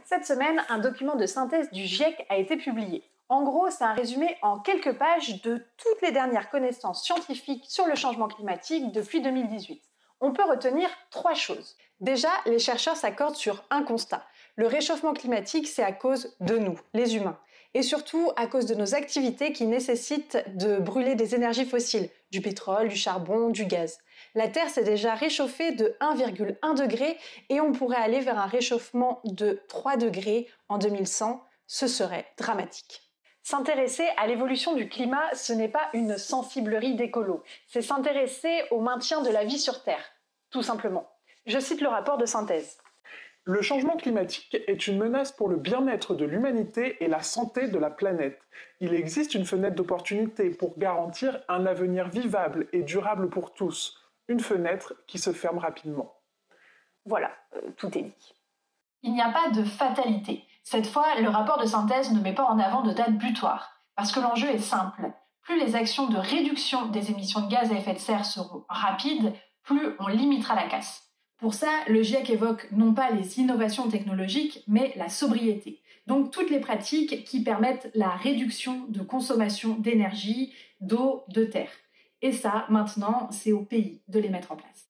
Cette semaine, un document de synthèse du GIEC a été publié. En gros, c'est un résumé en quelques pages de toutes les dernières connaissances scientifiques sur le changement climatique depuis 2018. On peut retenir 3 choses. Déjà, les chercheurs s'accordent sur un constat. Le réchauffement climatique, c'est à cause de nous, les humains. Et surtout à cause de nos activités qui nécessitent de brûler des énergies fossiles, du pétrole, du charbon, du gaz. La Terre s'est déjà réchauffée de 1,1 degré et on pourrait aller vers un réchauffement de 3 degrés en 2100. Ce serait dramatique. S'intéresser à l'évolution du climat, ce n'est pas une sensiblerie d'écolo, c'est s'intéresser au maintien de la vie sur Terre, tout simplement. Je cite le rapport de synthèse. Le changement climatique est une menace pour le bien-être de l'humanité et la santé de la planète. Il existe une fenêtre d'opportunité pour garantir un avenir vivable et durable pour tous. Une fenêtre qui se ferme rapidement. Voilà, tout est dit. Il n'y a pas de fatalité. Cette fois, le rapport de synthèse ne met pas en avant de date butoir, parce que l'enjeu est simple. Plus les actions de réduction des émissions de gaz à effet de serre seront rapides, plus on limitera la casse. Pour ça, le GIEC évoque non pas les innovations technologiques, mais la sobriété. Donc toutes les pratiques qui permettent la réduction de consommation d'énergie, d'eau, de terre. Et ça, maintenant, c'est au pays de les mettre en place.